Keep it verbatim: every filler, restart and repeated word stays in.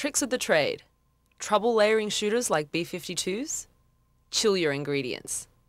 Tricks of the trade. Trouble layering shooters like B fifty-twos? Chill your ingredients.